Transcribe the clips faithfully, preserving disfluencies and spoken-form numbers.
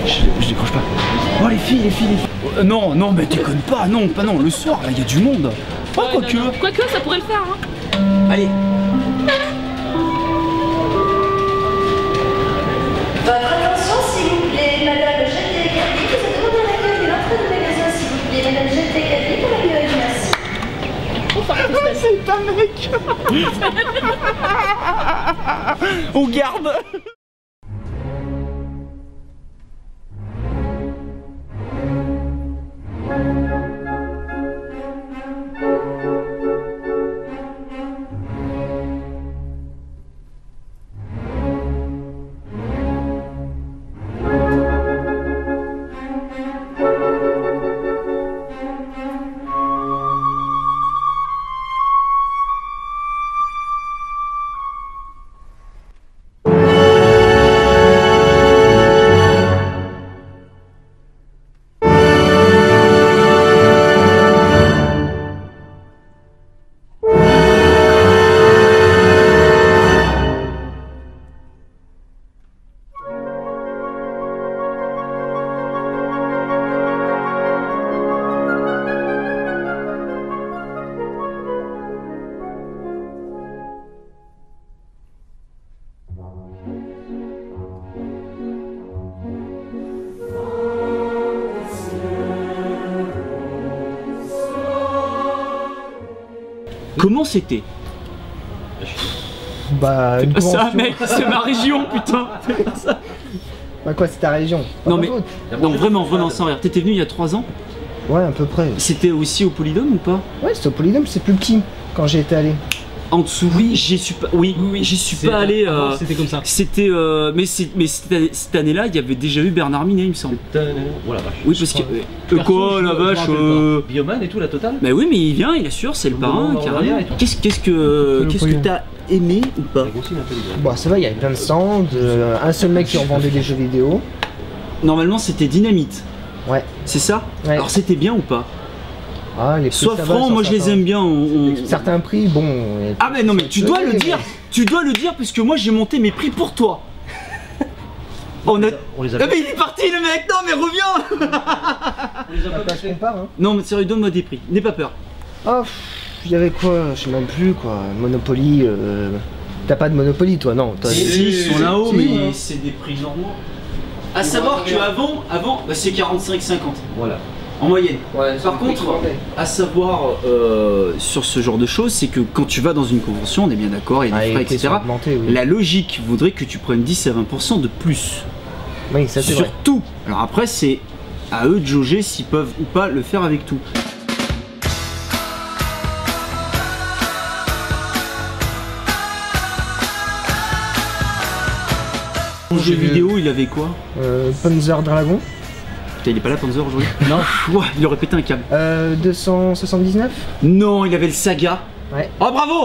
Je, je décroche pas. Oh les filles, les filles, les filles. Euh, non, non, mais déconne pas, non, pas non. Le soir, là, il y a du monde. Oh, ouais, quoique. Quoique, ça pourrait le faire. Hein. Allez. Votre attention, s'il vous plaît, Madame Jeté Caddy, vous êtes demandé à l'accueil de l'entrée de magasin, s'il vous plaît, Madame Jeté Caddy, pour l'accueil, merci. C'est un mec. On garde. Comment c'était? Bah, une Ça convention. mec, c'est ma région putain. Bah quoi, c'est ta région? Pas Non ma mais, faute. non vraiment, vraiment sans rire. T'étais venu il y a trois ans? Ouais, à peu près. C'était aussi au Polydome ou pas? Ouais, c'est au Polydome, c'est plus petit quand j'ai été allé. En dessous, oui, j'y suis pas. Oui, oui, oui j'y suis pas allé. Euh, C'était comme ça. C'était, euh, mais c'est, mais cette, cette année-là, il y avait déjà eu Bernard Minet, il me semble. Oh la vache. Oui, parce que euh, quoi, la vache. Euh... Bioman et tout, la totale. Mais oui, mais il vient, il assure, c'est le parrain, carrément. Qu'est-ce, qu'est-ce que, qu'est-ce que t'as aimé ou pas? Bon, ça va, il y avait plein de stands, euh, un seul mec qui revendait des jeux vidéo. Normalement, c'était Dynamite. Ouais. C'est ça? Ouais. Alors, c'était bien ou pas? Ah, les prix, Sois ça va, franc, sur moi je les certains- aime bien. On, on- Certains prix, bon. euh, Ah mais non mais tu dois le dire, tu dois le dire parce que moi j'ai monté mes prix pour toi. On a... On les a Ah mais il est parti le mec, non mais reviens. On les a Pas pas je compare, hein. Non mais sérieux, donne-moi des prix, n'aie pas peur. Oh, il y avait quoi? Je sais même plus quoi. Monopoly. Euh... T'as pas de Monopoly toi, non? Toi, Si, les- ils sont là-haut Si. mais c'est des prix normaux. À savoir que avant, avant bah, c'est quarante-cinq cinquante Voilà. en moyenne. Ouais, Par contre, à savoir euh, sur ce genre de choses, c'est que quand tu vas dans une convention, on est bien d'accord, il y a des Ah, frais, les prix et cetera. sont augmentés, oui. La logique voudrait que tu prennes dix à vingt pour cent de plus. Oui, ça c'est Sur vrai. tout. Alors après, c'est à eux de jauger s'ils peuvent ou pas le faire avec tout. Mon jeu J'ai vu- vidéo, il avait quoi? Euh, Panzer Dragon. Putain, il est pas là, Panzer, aujourd'hui? Non. Ouah, il aurait pété un câble. Euh, deux cent soixante-dix-neuf. Non, il avait le Saga. Ouais. Oh, bravo!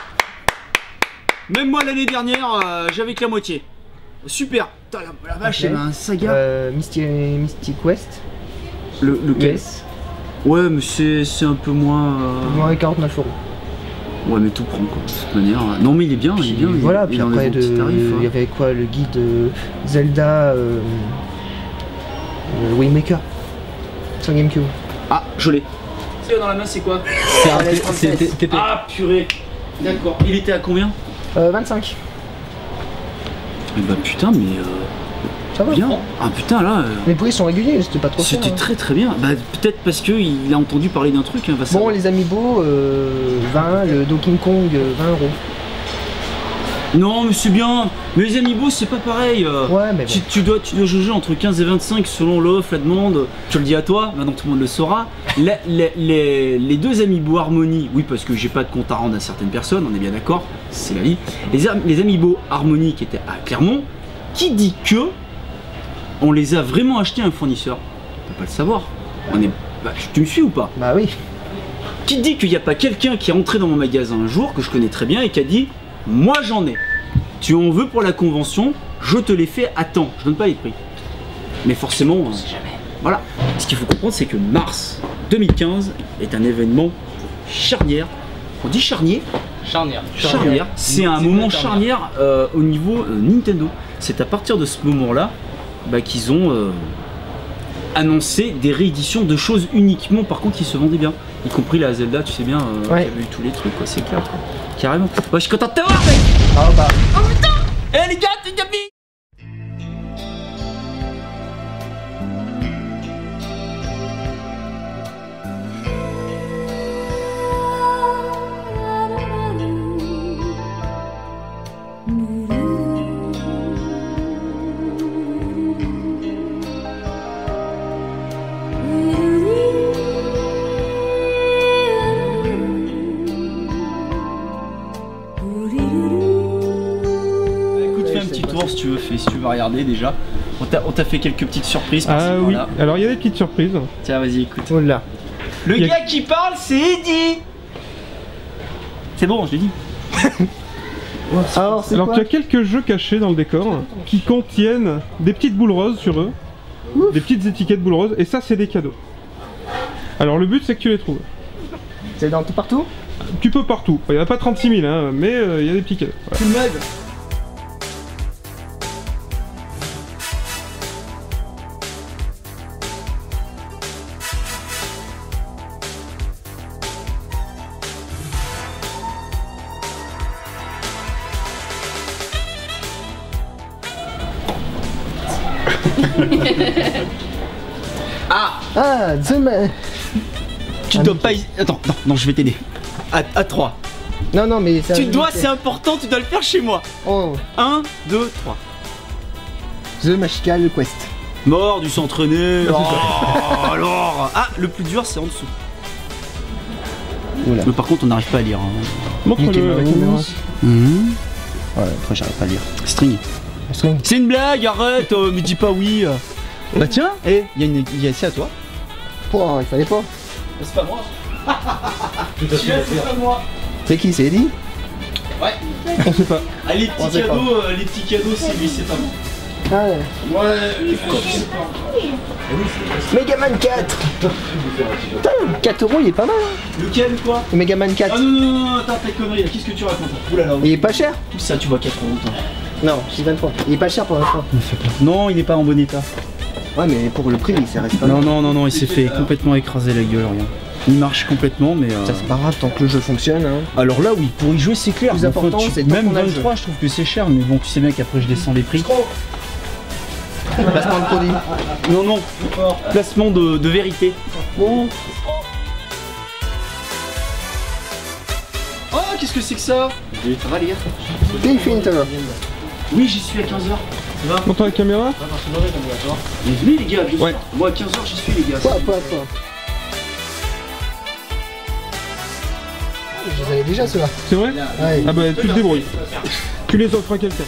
Même moi, l'année dernière, euh, j'avais que la moitié. Super. Putain, la, la vache, Ok. il y avait un Saga. Euh, Mystic, Mystic Quest. Le, lequel? Yes. Ouais, mais c'est c'est un peu moins... euh, Moins quarante-neuf euros. Ouais, mais tout prend quoi, de toute manière. Non, mais il est bien, il est bien. il est- Voilà, il puis est dans les après, bons de- petits tarifs, il y hein. avait quoi? Le guide euh, Zelda euh, euh, Waymaker sur GameCube. Ah, je l'ai. C'est dans la main, c'est quoi? C'est un Allez, T- c'est trente-sept. T- T P. Ah, purée. D'accord. Il était à combien? Euh, vingt-cinq. Eh bah putain, mais euh, Ça va. bien. Ah putain, là, euh, Les prix sont réguliers, c'était pas trop cher. c'était hein. très très bien. Bah peut-être parce que il a entendu parler d'un truc, hein, va Bon, savoir. les Amiibo, euh, vingt, le Donkey Kong, euh, vingt euros. Non, mais c'est bien. Mais les amiibo, c'est pas pareil. euh. Ouais, mais bon. Tu, tu dois, tu dois jauger entre quinze et vingt-cinq selon l'offre, la demande. Je te le dis à toi, maintenant tout le monde le saura. La- les, les- les deux amiibo Harmony, oui, parce que j'ai pas de compte à rendre à certaines personnes, on est bien d'accord, c'est la vie. Les, am- les amiibo Harmony qui étaient à Clermont, qui dit que on les a vraiment achetés à un fournisseur? On peut pas le savoir. On est, bah, tu me suis ou pas? Bah oui. Qui dit qu'il n'y a pas quelqu'un qui est entré dans mon magasin un jour, que je connais très bien, et qui a dit moi j'en ai. Tu en veux pour la convention, je te les fais à temps. Je donne pas les prix. Mais forcément, on sait jamais. Voilà. Ce qu'il faut comprendre, c'est que mars deux mille quinze est un événement charnière. On dit charnier? Charnière. Charnière. C'est un C'est moment une charnière euh, au niveau euh, Nintendo. C'est à partir de ce moment-là bah, qu'ils ont euh, annoncé des rééditions de choses uniquement par contre qui se vendaient bien. Y compris la Zelda, tu sais bien, euh, Ouais. qui avait eu tous les trucs, quoi, c'est clair, quoi. Carrément. Bah, je suis content de te voir, mec. Ah bah. Eh les gars, t'es gabi. Écoute, fais un petit tour si tu veux, fais, si tu veux regarder déjà. On t'a on t'a fait quelques petites surprises par-ci, Ah oui, par-là. alors il y a des petites surprises. Tiens, vas-y, écoute. Oh là. Le Y a- gars qui parle, c'est Eddie. C'est bon, je l'ai dit. Alors c'est Alors quoi? tu as quelques jeux cachés dans le décor qui contiennent des petites boules roses sur eux, des petites étiquettes boules roses, et ça c'est des cadeaux. Alors le but c'est que tu les trouves. C'est dans tout partout? Tu peux partout, il n'y en a pas trente-six mille, hein, mais euh, il y a des petits cadeaux. Voilà. Tu m'aides. Ah, Ah, The Man. tu dois pas... y- Attends, non, non, je vais t'aider. À, à trois. Non, non, mais ça. Tu dois, c'est important, tu dois le faire chez moi. Oh, un, deux, trois. The Magical Quest. Mort du s'entraîner. Oh, alors. Ah, le plus dur, c'est en dessous. Oula. Mais par contre, on n'arrive pas à lire. Hein. Montre-le à la caméra. Mhm. Ouais, après j'arrive pas à lire. String. String. C'est une blague, arrête, euh, me dis pas oui. Bah tiens, eh, il y a une. y a- c'est à toi. Oh, il fallait pas. C'est pas moi. C'est pas moi. C'est qui? C'est Eddie? On sait pas. Ah, les On petits sait cadeaux, euh, les petits cadeaux, c'est lui, c'est pas moi. Ah ouais. Ouais, je sais pas. Megaman quatre. Putain, quatre euros il est pas mal hein. Lequel, quoi? Le Megaman Ah quatre. non, non, non, non, attends, ta connerie, là, qu'est-ce que tu racontes? Oulala, Il est pas cher? ça, tu vois quatre euros, toi. Non, c'est vingt-trois. Il est pas cher pour vingt-trois. Non, il est pas en bon état. Ouais, mais pour le prix, ça reste pas Non, mal. non, non, non, il s'est fait complètement écraser la gueule, regarde. Il marche complètement, mais. euh, Ça, c'est pas grave tant que le jeu fonctionne. Hein. Alors là, oui, pour y jouer, c'est clair. Le plus Mais important, enfin, tu- c'est tant même qu'on a le vingt-trois, je trouve que c'est cher, mais bon, tu sais bien qu'après, je descends les prix. Placement de produit. Non, non, placement de, de vérité. Bon. Oh, qu'est-ce que c'est que ça? Ça va lire. Infiniter. Oui, j'y suis à quinze heures. Ça va? Montre à la caméra. Bienvenue, les gars, bien sûr. Ouais. Moi, à quinze heures, j'y suis, les gars. Quoi, quoi, quoi. Je les avais déjà ceux-là. C'est vrai? Ouais. Ah bah tu te débrouilles. Tu les offres à quelqu'un.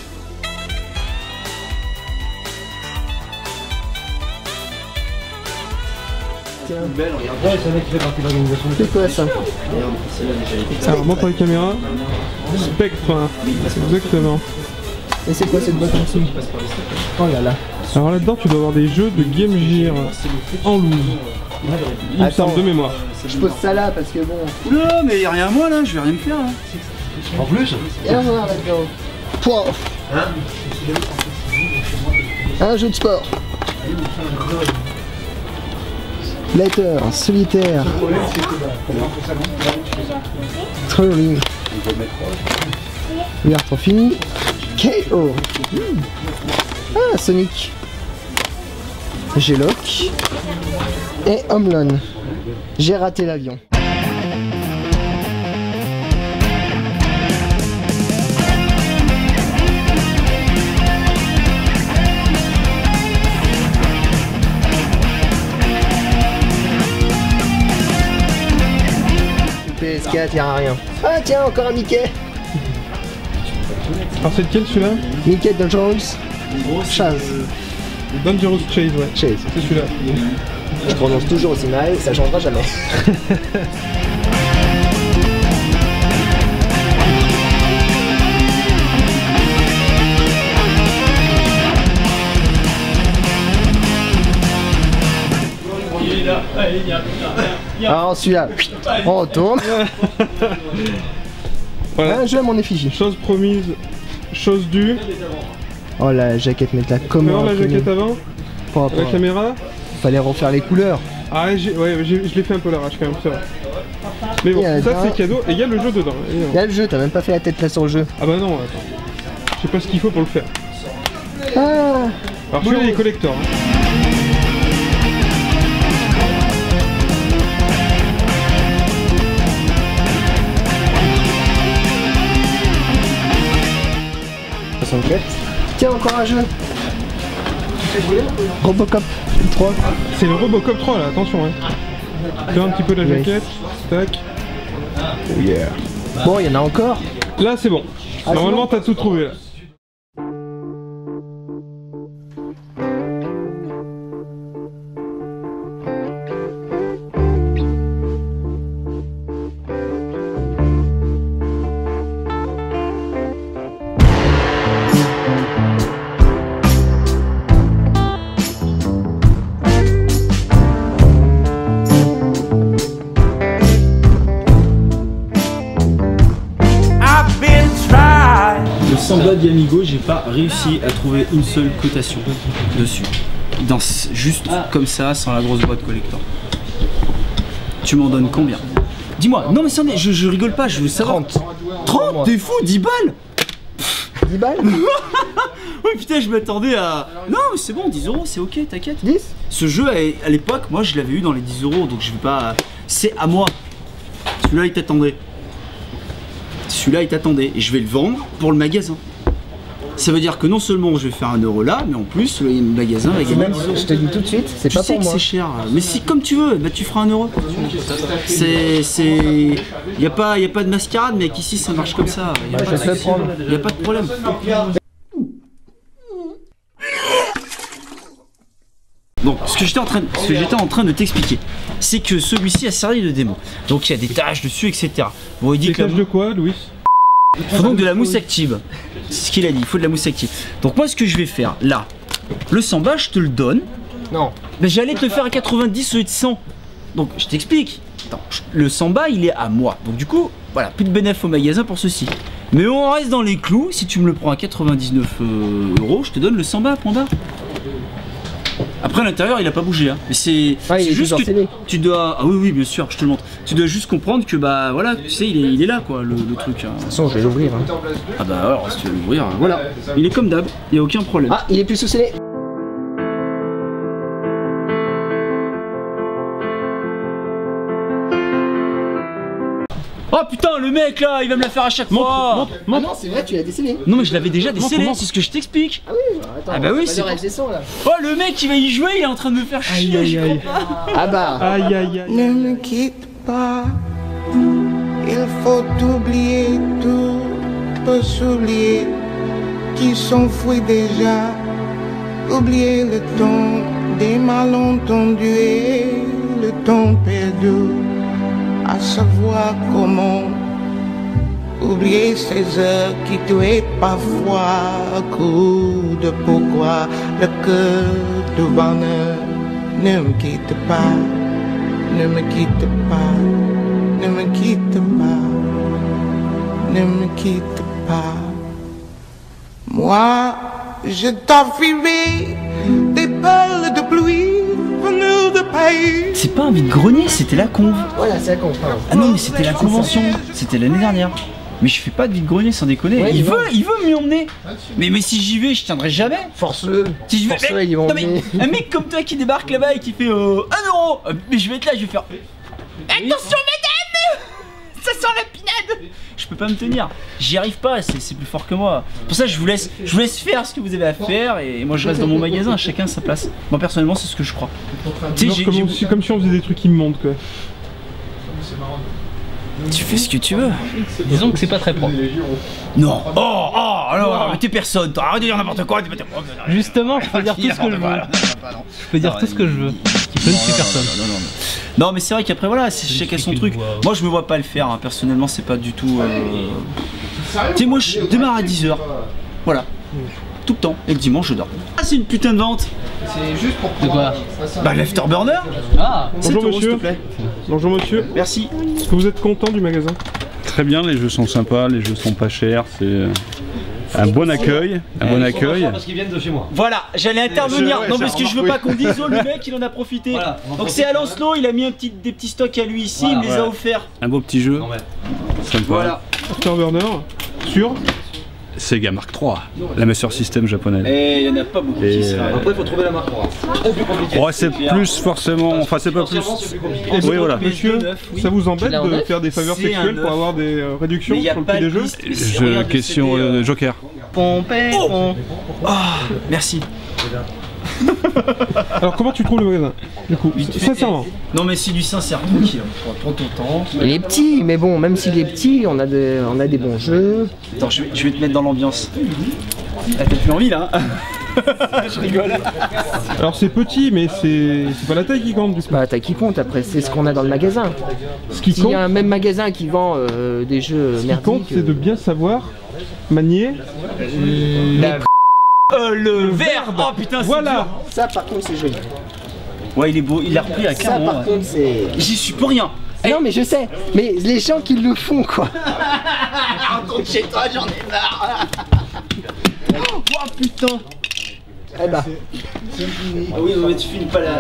Tiens. Belle, regarde. C'est quoi ça? Alors montre à la caméra. Spectre. hein. Exactement. Et c'est quoi cette boîte en dessous? Oh là là. Alors là-dedans tu dois avoir des jeux de Game Gear en loose. Il me Attends. semble de mémoire. Je pose ça là parce que bon. Oula, mais y'a rien à moi là, je vais rien me faire là. En plus? Et un noir là-dedans. Pouah. Un jeu de sport. Letter, solitaire. Trolling. Ouverture finie. K O. Ah, Sonic. G-Lock. Et Home Loan. J'ai raté l'avion. P S quatre, y'a rien. Ah tiens, encore un Mickey. Alors c'est lequel celui-là? Mickey Dangerous. Chase. Dangerous Chase, ouais. Chase. C'est celui-là. Je prononce toujours aussi mal, ça changera jamais. Alors celui-là, on retourne. Voilà. Un jeu à mon effigie. Chose promise, chose due. Oh la jaquette, mettre-la comme Alors un la imprimé. jaquette avant, Par rapport la à- caméra. Fallait refaire les couleurs. Ah j'ai- ouais, j'ai- je l'ai fait un peu l'arrache quand même, c'est vrai. Mais bon, Et à ça l'intérieur- c'est cadeau et il y a le jeu dedans. évidemment. Là le jeu, t'as même pas fait la tête là sur le jeu. Ah bah non, attends. Je sais pas ce qu'il faut pour le faire. Ah Alors celui-là il est collector. Hein. soixante-quatre. Tiens, encore un jeu. Robocop trois. C'est le Robocop trois là, attention hein. Tu vois un petit peu la Oui. jaquette, tac. Oh yeah. Bon, il y en a encore. Là c'est bon. Ah, Normalement t'as tout trouvé là. Le Samba d'Amigo, j'ai pas réussi à trouver une seule cotation dessus. Dans, juste comme ça, sans la grosse boîte collector. Tu m'en donnes combien? Dis-moi, non mais sans, je, je rigole pas, je veux savoir. trente. trente? T'es fou, dix balles? dix balles. Oui putain, je m'attendais à... Non mais c'est bon, dix euros, c'est ok, t'inquiète. dix. Ce jeu, à, à l'époque, moi je l'avais eu dans les dix euros, donc je vais pas... C'est à moi. Celui-là, il t'attendait. Celui-là, il t'attendait. Et je vais le vendre pour le magasin. Ça veut dire que non seulement je vais faire un euro là, mais en plus, le magasin va C'est gagner même, dix euros. je te dis tout de suite, c'est Tu pas sais pour que moi. c'est cher, mais si comme tu veux, bah tu feras un euro. C'est, c'est, y a pas, y a pas de mascarade, mec. Ici, ça marche comme ça. Y a, Bah, pas, je vais te le prendre. y a pas de problème. Donc, ce que j'étais en train, de- ce que j'étais en train de t'expliquer, c'est que celui-ci a servi de démo. Donc, il y a des taches dessus, et cetera. Bon, il dit Des que la taches de quoi, Louis? il faut donc de la mousse active. C'est ce qu'il a dit, il faut de la mousse active. Donc moi ce que je vais faire là, le Samba je te le donne. Non. Mais j'allais te le faire à quatre-vingt-dix au lieu de cent. Donc je t'explique. Attends, je- le Samba il est à moi. Donc du coup, voilà, plus de bénéfice au magasin pour ceci. Mais on reste dans les clous, si tu me le prends à quatre-vingt-dix-neuf euh, euros, je te donne le Samba, point barre. Après à l'intérieur il a pas bougé hein. Mais c'est Ah, il c'est est juste toujours que scellé. tu dois. Ah oui oui bien sûr, je te le montre. Tu dois juste comprendre que bah voilà, tu sais, il est, il est là quoi le, le truc. Hein. De toute façon, je vais l'ouvrir. hein. Ah bah alors si tu veux l'ouvrir, voilà. Il est comme d'hab, il n'y a aucun problème. Ah, il est plus sous-scellé. Oh putain le mec là, il va me la faire à chaque fois. Ah non, c'est vrai, tu l'as décellé. Non mais je l'avais déjà décellé, montre. c'est ce que je t'explique. Ah oui, bah, attends. Ah bah oui, on va c'est dire pour- elle descend là. Oh le mec il va y jouer, il est en train de me faire chier. Aïe j'y aïe crois aïe. pas. Ah bah. Aïe aïe aïe. Ne me quitte pas, il faut oublier tout, peut s'oublier, qui s'enfuit déjà, oublier le temps des malentendus et le temps perdu, à savoir comment oublier ces heures qui tuaient parfois, coup de pourquoi le cœur de bonheur ne me quitte pas. Ne me quitte pas, ne me quitte pas, ne me quitte pas. Moi, je t'offrirai des perles de pluie venues de pays. C'est pas un vide-grenier, c'était la conve. Voilà, c'est la con. pardon. Ah non mais c'était la convention, c'était l'année dernière. Mais je fais pas de vide-grenier sans déconner. Ouais, il ils veut, vont. il veut m'y emmener. Mais, mais si j'y vais, je tiendrai jamais. Force-le. Si je vais, Force-le, mais- ils vont non, mais emmener. un mec comme toi qui débarque là-bas et qui fait euh, un euro, euh, mais je vais être là, je vais faire. Attention madame, ça sent la pinade. Je peux pas me tenir, j'y arrive pas, c'est c'est plus fort que moi. Pour ça je vous laisse, je vous laisse faire ce que vous avez à faire et moi je reste dans mon magasin, chacun sa place. Moi personnellement c'est ce que je crois. Tu sais, Genre j'ai- comme, j'ai- si, comme si on faisait des trucs immondes quoi. tu fais ce que tu veux. Disons que c'est pas très propre. Non. Oh, oh, alors, mais t'es personne, toi, arrête de dire n'importe quoi, t'es pas- Justement, je peux dire tout ce que je veux. Je peux dire tout ce que je veux. Je ne suis personne. Non, non, non. Non, mais c'est vrai qu'après, voilà, c'est chacun son truc. Moi, je me vois pas le faire, hein. Personnellement, c'est pas du tout. Euh... Tu sais, moi, je démarre à dix heures. Voilà. Tout le temps. Et le dimanche, je dors. Ah, c'est une putain de vente. C'est juste pour De quoi? Bah, l'Afterburner. Ah, sept Bonjour euros, s'il te monsieur. plaît. Bonjour monsieur. Merci. Est-ce que vous êtes content du magasin? Très bien, les jeux sont sympas, les jeux sont pas chers, c'est Un bon accueil, un bon accueil. Parce qu'ils viennent de chez moi. Voilà, j'allais intervenir. Je- ouais, non, ça parce que je veux remarque, pas qu'on dise, oh, le mec, il en a profité. Voilà, on en Donc profite. c'est à Lancelot, il a mis un petit, des petits stocks à lui ici, Voilà, il me les a voilà. offerts. Un beau petit jeu. Non, mais- Sympa. Voilà. Afterburner sur. Sega Mark trois, la Master System japonaise. Et il y en a pas beaucoup Et qui se euh, Après, il faut trouver la marque. Trop plus compliqué. Ouais, c'est plus forcément. Enfin, c'est pas plus. Financièrement, c'est plus compliqué. Oui, voilà. Monsieur, neuf, oui. ça vous embête Tu l'as en de neuf faire des faveurs C'est sexuelles un pour neuf. avoir des euh, réductions Mais il y a sur le pas prix des de jeux? liste. Je, Regarde le question C D, euh, euh, Joker. Pompé, pom. Ah, merci. Alors comment tu trouves le magasin du coup? Sincèrement. Non mais c'est du sincère, tranquille. Prends ton temps. Il est petit, mais bon, même s'il est petit, on a, de, on a des bons jeux. Attends, je vais, je vais te mettre dans l'ambiance. Ah, t'as plus envie là, hein? Je rigole. Alors c'est petit, mais c'est c'est pas la taille qui compte du coup. Bah, t'as qui compte après, c'est ce qu'on a dans le magasin. Ce qui S'il compte, y a un même magasin qui vend euh, des jeux ce qui merdiques. compte, c'est de bien savoir manier. la- Euh, le verre. Oh putain, c'est Voilà. dur. Ça, par contre, c'est joli. Ouais, il est beau, il l'a repris à Ça, carrément. par ouais. contre, c'est. J'y suis pour rien. Non, mais je sais, mais les gens qui le font, quoi. Rentre chez toi, j'en ai marre. Oh putain. Eh bah. Ah oui, non, mais tu files pas la.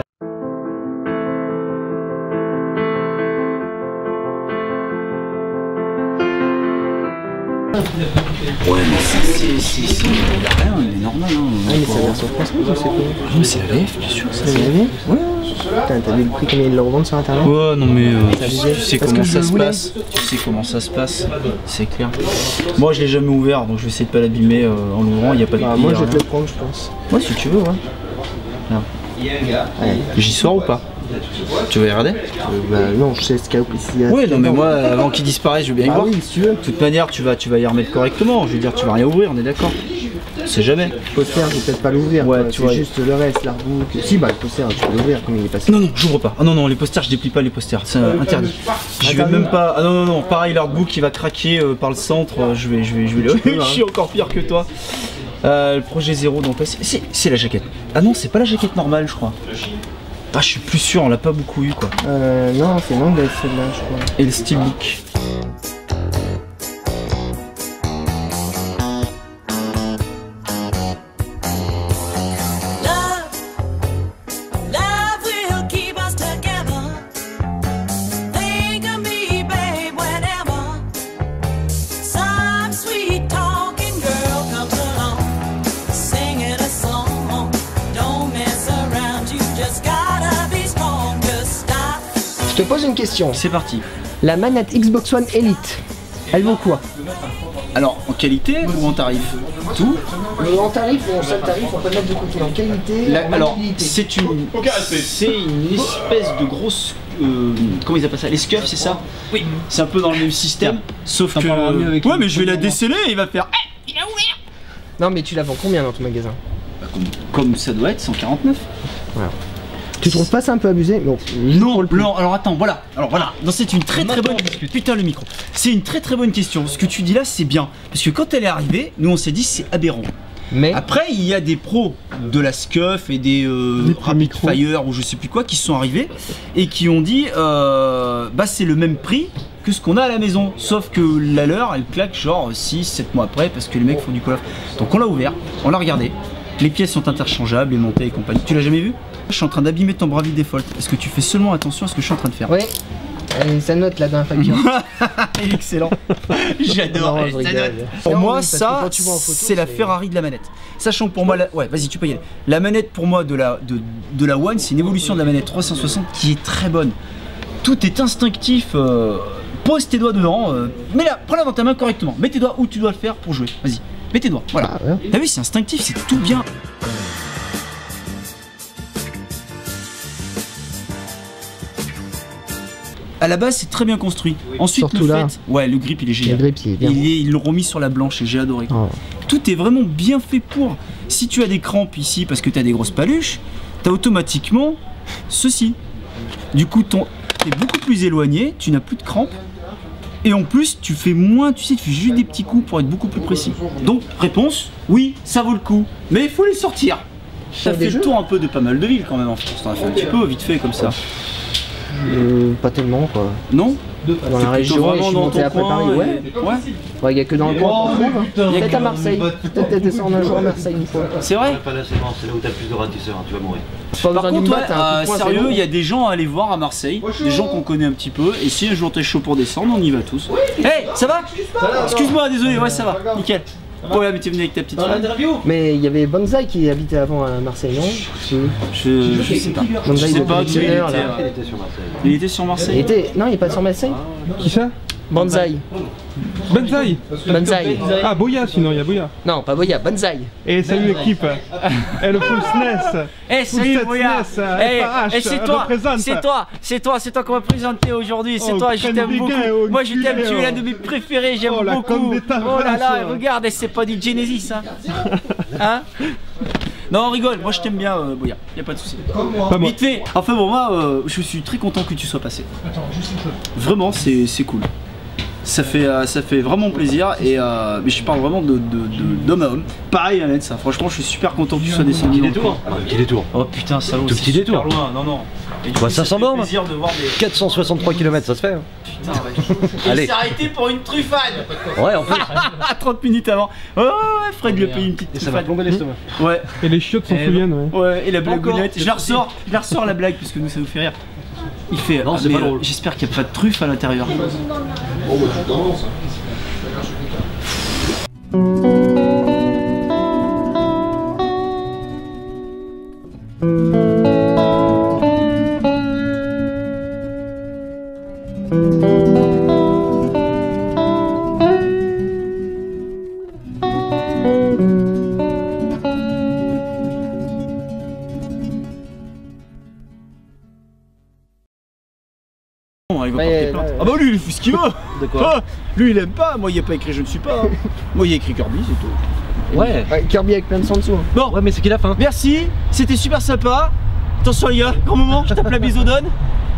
Ouais, mais c'est. c'est- c'est- c'est- rien, il est normal. Hein. Ah, mais c'est la version française, je sais pas. Ah, mais c'est la V F, bien sûr. Ça l'avait? Ouais. Putain, t'as vu le prix combien ils le revendent sur internet? Ouais, non mais euh, tu, abusé. tu sais Parce comment que je ça le se voulais. passe. Tu sais comment ça se passe, c'est clair. Moi je l'ai jamais ouvert donc je vais essayer de pas l'abîmer euh, en l'ouvrant, il n'y a pas de Bah, prix, moi, y a je vais te rien. le prendre, je pense. Ouais, si tu veux, ouais. Là. J'y sors ou pas? Tu veux y regarder? Euh, bah, non, je sais ce qu'il y a ici. Ouais, non mais moi avant qu'il disparaisse, je veux bien y Ah voir. oui, si tu veux. De toute manière, tu vas, tu vas y remettre correctement. Je veux dire, tu vas rien ouvrir, on est d'accord? On sait jamais. Le poster, je vais peut-être pas l'ouvrir. Ouais, quoi. tu c'est vois. juste le reste, l'artbook. Si, bah, le poster, tu peux l'ouvrir comme il est passé. Non, non, j'ouvre pas. Ah non, non, les posters, je déplie pas les posters, c'est euh, interdit. Je vais Interdit. même pas. Ah non, non, non, pareil, l'artbook qui va craquer euh, par le centre, euh, je vais, je vais, je vais le. peux, hein. Je suis encore pire que toi. Euh, le projet zéro, donc ouais, c'est- c'est c'est la jaquette. Ah non, c'est pas la jaquette normale, je crois. Ah, je suis plus sûr, on l'a pas beaucoup eu quoi. Euh, non, c'est une anglaise celle-là, je crois. Et le steelbook. Love will keep us together. Think of me, babe, whenever some sweet talking girl comes along, singing a song. Don't mess around, you just gotta be strong. Just stop. Je te pose une question. C'est parti. La manette Xbox One Elite, elle vaut quoi? Alors, en qualité ou en tarif? Tout. Euh, En tarif ou en seul tarif, on peut mettre de côté. En qualité, La- en alors, maniabilité. c'est une, c'est une espèce de grosse, euh, comment ils appellent ça, les scuffs, c'est ça? Oui. C'est un peu dans le même système, sauf T'en que. parleras mieux avec Ouais, lui. mais je vais la déceler et il va faire. Non, mais tu la vends combien dans ton magasin? Bah, comme, comme ça doit être, cent quarante-neuf. Tu trouves pas ça un peu abusé? Non. Non, non, alors attends, voilà. Alors voilà, non, c'est une très très bonne. Putain, le micro. C'est une très très bonne question. Ce que tu dis là, c'est bien. Parce que quand elle est arrivée, nous on s'est dit c'est aberrant. Mais Après, il y a des pros de la Scuff et des euh, Des pros Rapid micros. Fire ou je sais plus quoi qui sont arrivés et qui ont dit euh, bah c'est le même prix que ce qu'on a à la maison. Sauf que la leur, elle claque genre six sept mois après parce que les mecs font du call off. Donc on l'a ouvert, on l'a regardé. Les pièces sont interchangeables, les montées et compagnie. Tu l'as jamais vu? Je suis en train d'abîmer ton Bravely Default. Est-ce que tu fais seulement attention à ce que je suis en train de faire? ouais. Euh, ça note là dans la facture. Excellent. J'adore. Non, je ça rigole. note. Pour Non, moi, oui, parce que ça, quand tu vois en photo, c'est la c'est- Ferrari de la manette. Sachant que pour moi, la... ouais, vas-y, tu peux y aller. La manette pour moi de la, de, de la One, c'est une évolution de la manette trois cent soixante qui est très bonne. Tout est instinctif. euh, Pose tes doigts dedans. Euh... Mets-la, prends-la dans ta main correctement. Mets tes doigts où tu dois le faire pour jouer. Vas-y, mets tes doigts. Voilà. Ah, ouais. T'as vu, c'est instinctif, c'est tout bien. À la base, c'est très bien construit. Ensuite, Surtout le là. fait, ouais, le grip, il est Le génial. grip, il est bien. Il est- ils l'ont remis sur la blanche et j'ai adoré. Oh. Tout est vraiment bien fait pour. Si tu as des crampes ici parce que tu as des grosses paluches, tu as automatiquement ceci. Du coup, ton t'es beaucoup plus éloigné, tu n'as plus de crampes. Et en plus, tu fais moins, tu sais, tu fais juste des petits coups pour être beaucoup plus précis. Donc, réponse, oui, ça vaut le coup. Mais il faut les sortir. Ça Faire des fait le jeux tour un peu de pas mal de villes quand même en France. T'en as fait un petit peu, vite fait, comme ça. Euh, pas tellement quoi. Non? Dans la région, vraiment je suis dans monté ton après coin Paris, et- ouais. Ouais. Ouais, il y a que dans le coin qu'on trouve. Hein. Y a Peut-être que- à Marseille. Peut-être descendre un jour à Marseille une fois. C'est vrai? Pas là, c'est bon, c'est là où t'as le plus de ratisseurs, tu vas mourir. Pas Par besoin contre, d'une ouais, batte, hein, un coup euh, de poing, c'est sérieux, bon. il y a des gens à aller voir à Marseille, des gens qu'on connaît un petit peu, et si un jour t'es chaud pour descendre, on y va tous. Hey, ça va? Excuse-moi, désolé, ouais, ça va, nickel. Ouais, mais t'es venu avec ta petite femme. Mais il y avait Banzai qui habitait avant à Marseille, non? Si. Je, je sais pas. Je Banzai, sais il pas était d'où il était. là. Il était sur Marseille. Il était sur Il Marseille. était... Non, il est pas sur Marseille. Qui ça? Banzai. Banzai. Banzai. Ah, Boya, sinon, il y a Boya. Non, pas Boya, Banzai. Et salut l'équipe. Et le full S N E S. Eh, salut Full Boya. S N E S, Eh, F A H, eh, c'est toi, représente. c'est toi, c'est toi, c'est toi qu'on va présenter aujourd'hui. C'est Oh, toi, je t'aime Candy beaucoup. Gay, oh, Moi, je t'aime, tu es l'un oh. de mes préférés, j'aime Oh, la beaucoup. conne des tarasses. Oh là là, regarde, et c'est pas du Genesis, hein. Hein? Non, on rigole, moi je t'aime bien, euh, Boya, y a pas de souci. Pas moi. Vite fait, enfin bon, moi euh, je suis très content que tu sois passé. Vraiment, c'est c'est cool. Ça fait, euh, ça fait vraiment plaisir et euh, mais je parle vraiment de, de, de, d'homme à homme. Pareil, Annette, ça. Franchement, je suis super content que tu sois descendu. Petit détour. Un petit détour. Oh putain, ça vaut Tout petit détour. loin. Non, non. Et du Bah, coup, ça fait s'en borne. plaisir de voir des. quatre cent soixante-trois kilomètres, ça se fait. Hein. Putain, ouais. Allez. Il s'est arrêté pour une truffade. Ouais, en plus. trente minutes avant. Oh ouais, Fred lui a payé une petite Et ça va truffade. plomber l'estomac. Ouais. Et les chiottes s'en Eh, souviennent, ouais. Ouais, et la blagounette. Je la ressors, je la ressors la blague parce que nous ça nous fait rire. Il fait. Non, ah, c'est mais, pas drôle. euh, J'espère qu'il n'y a pas de truffe à l'intérieur. Bon, il va Mais, porter plainte. euh, Ah bah lui il fait ce qu'il veut. De quoi Ah, lui il aime pas, moi il n'y a pas écrit je ne suis pas. hein. Moi il y a écrit Kirby, c'est tout. Ouais. Ouais, Kirby avec plein de sang dessous. hein. Bon, Ouais, mais c'est qu'il a faim. merci, c'était super sympa. Attention les gars, grand moment, je tape la bisodone.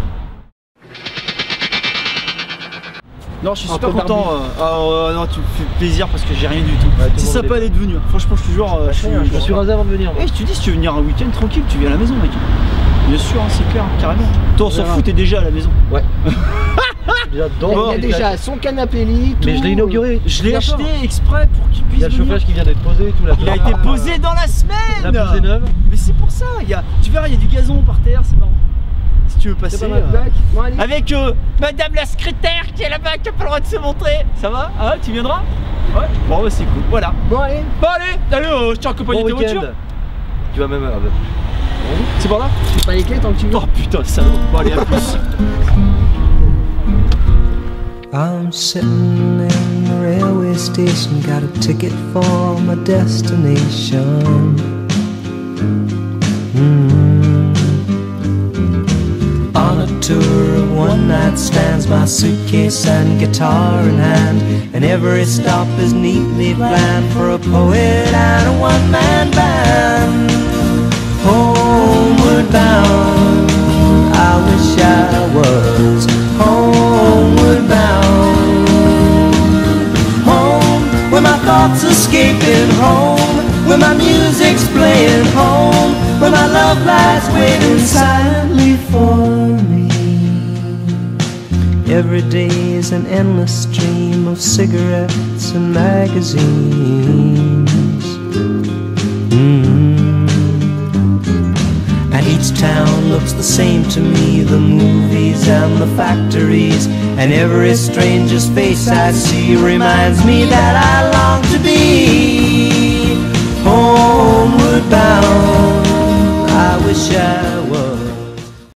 Non, je suis super Entre content. euh, ah, euh, non, tu me fais plaisir parce que j'ai rien du tout. Ouais, tout le c'est monde sapa est- d'être venu. Franchement, je te jure, euh, je suis. Je me suis rasé avant de venir. moi. Eh, je te dis, si tu veux venir un week-end tranquille, tu viens à la maison, mec. Bien sûr, hein, c'est clair, carrément. Toi, on s'en verra. fout, t'es déjà à la maison. Ouais. Déjà dans Il y a le- déjà son canapé lit. Mais tout. je l'ai inauguré. Je l'ai hier soir. acheté exprès pour qu'il Il puisse y a le venir. chauffage qui vient d'être posé, tout la Il a été posé dans la semaine. La poussée neuve. Mais c'est pour ça, il y a, tu verras, il y a du gazon par terre, c'est marrant. Si tu veux passer. C'est pas mal, euh, Black. Bon, allez. Avec euh, Madame la secrétaire qui est là-bas, qui a pas le droit de se montrer. Ça va? Ah, tu viendras? Ouais. Bon, bah c'est cool. Voilà. Bon, allez. Bon, allez, allez, euh, je t'ai accompagné Bon de ta week-end. voiture. Tu vas même. ah, bah, C'est par là? J'ai pas les clés tant que tu veux. Oh putain, salaud. Bon, allez, à plus. I'm sitting in the railway station, got a ticket for my destination. Mm. On a tour of one night stands, my suitcase and guitar in hand, and every stop is neatly planned for a poet and a one-man band. Homeward bound, I wish I was homeward bound. Home, where my thoughts escaping. Home, where my music's playing. Home, where my love lies waiting silently for me. Every day is an endless stream of cigarettes and magazines. Mm. And each town looks the same to me, the movies and the factories, and every stranger's face I see reminds me that I long to be homeward bound. I wish I